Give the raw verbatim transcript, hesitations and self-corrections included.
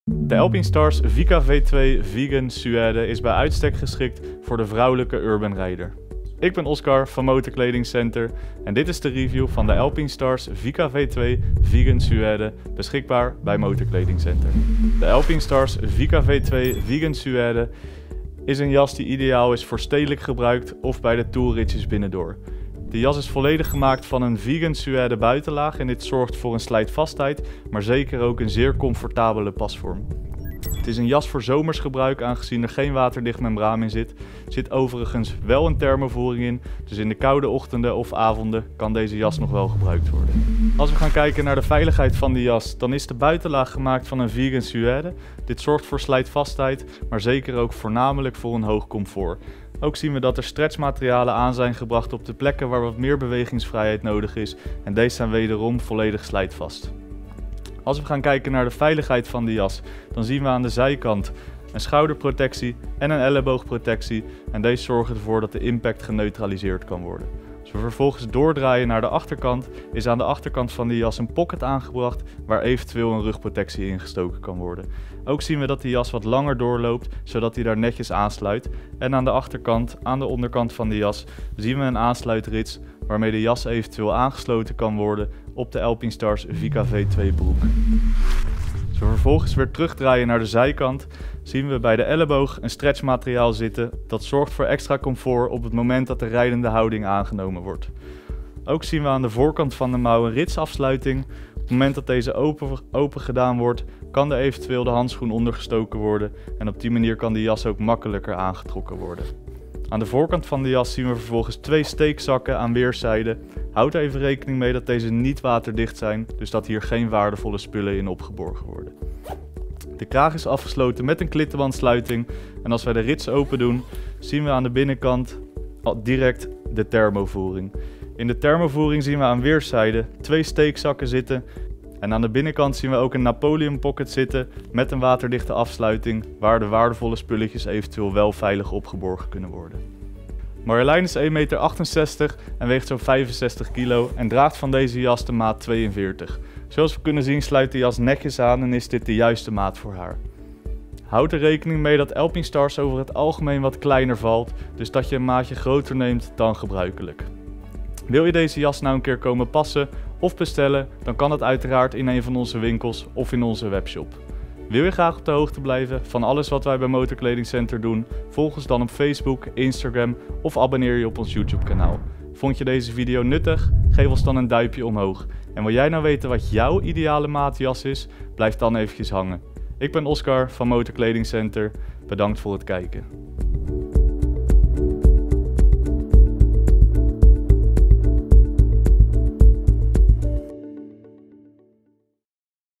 De Alpinestars Vika V twee Vegan Suede is bij uitstek geschikt voor de vrouwelijke urban rijder. Ik ben Oscar van Motorkleding Center en dit is de review van de Alpinestars Vika V twee Vegan Suede, beschikbaar bij Motorkleding Center. De Alpinestars Vika V twee Vegan Suede is een jas die ideaal is voor stedelijk gebruik of bij de toerritjes binnendoor. De jas is volledig gemaakt van een vegan suède buitenlaag en dit zorgt voor een slijtvastheid, maar zeker ook een zeer comfortabele pasvorm. Het is een jas voor zomers gebruik aangezien er geen waterdicht membraan in zit. Er zit overigens wel een thermovoering in, dus in de koude ochtenden of avonden kan deze jas nog wel gebruikt worden. Als we gaan kijken naar de veiligheid van de jas, dan is de buitenlaag gemaakt van een vegan suède. Dit zorgt voor slijtvastheid, maar zeker ook voornamelijk voor een hoog comfort. Ook zien we dat er stretchmaterialen aan zijn gebracht op de plekken waar wat meer bewegingsvrijheid nodig is en deze zijn wederom volledig slijtvast. Als we gaan kijken naar de veiligheid van de jas, dan zien we aan de zijkant een schouderprotectie en een elleboogprotectie en deze zorgen ervoor dat de impact geneutraliseerd kan worden. Als we vervolgens doordraaien naar de achterkant, is aan de achterkant van de jas een pocket aangebracht waar eventueel een rugprotectie ingestoken kan worden. Ook zien we dat de jas wat langer doorloopt, zodat hij daar netjes aansluit. En aan de achterkant, aan de onderkant van de jas, zien we een aansluitrits waarmee de jas eventueel aangesloten kan worden op de Alpinestars Vika V twee broek. Als we vervolgens weer terugdraaien naar de zijkant, zien we bij de elleboog een stretchmateriaal zitten dat zorgt voor extra comfort op het moment dat de rijdende houding aangenomen wordt. Ook zien we aan de voorkant van de mouw een ritsafsluiting. Op het moment dat deze open, open gedaan wordt, kan er eventueel de handschoen ondergestoken worden en op die manier kan de jas ook makkelijker aangetrokken worden. Aan de voorkant van de jas zien we vervolgens twee steekzakken aan weerszijden. Houd even rekening mee dat deze niet waterdicht zijn, dus dat hier geen waardevolle spullen in opgeborgen worden. De kraag is afgesloten met een klittenbandsluiting en als wij de rits open doen, zien we aan de binnenkant direct de thermovoering. In de thermovoering zien we aan weerszijden twee steekzakken zitten en aan de binnenkant zien we ook een Napoleon pocket zitten met een waterdichte afsluiting waar de waardevolle spulletjes eventueel wel veilig opgeborgen kunnen worden. Marjolein is één komma achtenzestig meter en weegt zo'n vijfenzestig kilo en draagt van deze jas de maat tweeënveertig. Zoals we kunnen zien sluit de jas netjes aan en is dit de juiste maat voor haar. Houd er rekening mee dat Alpinestars over het algemeen wat kleiner valt, dus dat je een maatje groter neemt dan gebruikelijk. Wil je deze jas nou een keer komen passen of bestellen, dan kan dat uiteraard in een van onze winkels of in onze webshop. Wil je graag op de hoogte blijven van alles wat wij bij Motorkleding Center doen? Volg ons dan op Facebook, Instagram of abonneer je op ons YouTube kanaal. Vond je deze video nuttig? Geef ons dan een duimpje omhoog. En wil jij nou weten wat jouw ideale maatjas is? Blijf dan eventjes hangen. Ik ben Oscar van Motorkleding Center. Bedankt voor het kijken.